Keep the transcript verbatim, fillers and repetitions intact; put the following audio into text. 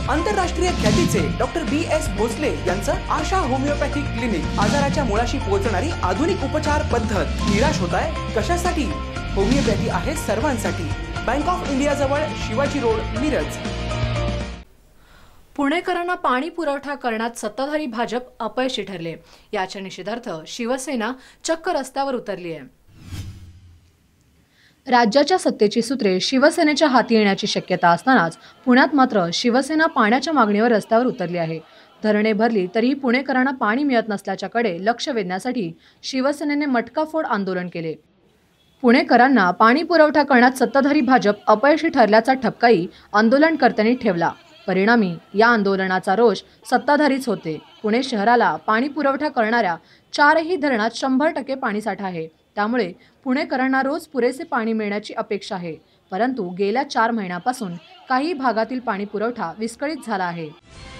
आंतरराष्ट्रीय ख्यातीचे डॉक्टर बी एस भोसले यांचं आशा होमिओपॅथिक क्लिनिक, आजाराच्या मुळाशी पोहोचणारी आधुनिक उपचार पद्धत। निराश होताय कशासाठी? होमिओपॅथी आहे सर्वांसाठी। बँक ऑफ इंडिया जवळ शिवाजी रोड, मिरज। पुणेकरांना पाणी पुरवठा करण्यात सत्ताधारी भाजप अपयशी ठरले। याच्या निषेधार्थ शिवसेना चक्क रस्त्यावर उतरली आहे। राज्याच्या सत्तेची सूत्रे शिवसेनेच्या हाती येण्याची शक्यता असतानाच पुण्यात मात्र शिवसेना पाण्याच्या मागणीवर रस्त्यावर उतरली आहे। धरणे भरली तरीही पुणेकरांना पाणी मिळत नसल्याच्याकडे लक्ष वेधण्यासाठी शिवसेनेने मटकाफोड आंदोलन केले। पुणेकरांना पाणी पुरवठा करण्यात सत्ताधारी भाजप अपयशी ठरल्याचा ठपकाही आंदोलनकर्त्यांनी ठेवला। परिणामी या आंदोलनाचा रोष सत्ताधारीच होते। पुणे शहराला पाणी पुरवठा करणाऱ्या चारही धरणात शंभर टक्के पाणीसाठा आहे, त्यामुळे पुणेकरांना रोज पुरेसे पाणी मिळण्याची अपेक्षा आहे। परंतु गेल्या चार महिन्यापासून काही भागातील पाणी पुरवठा विस्कळीत झाला आहे।